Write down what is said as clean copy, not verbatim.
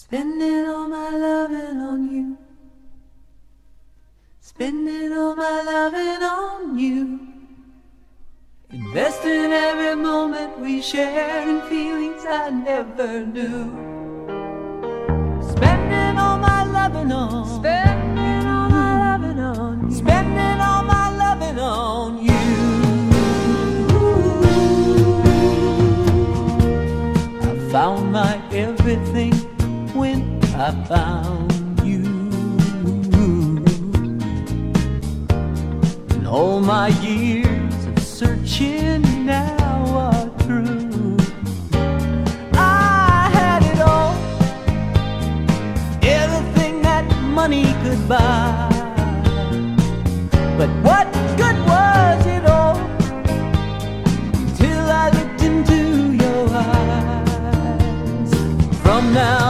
Spending all my lovin' on you. Spending all my lovin' on you. Investing every moment we share in feelings I never knew. Spending all my lovin' on. Spending all my lovin' on you. Spending all my lovin' on you. I found my everything when I found you. And all my years of searching now are through. I had it all, everything that money could buy. But what good was it all until I looked into your eyes? From now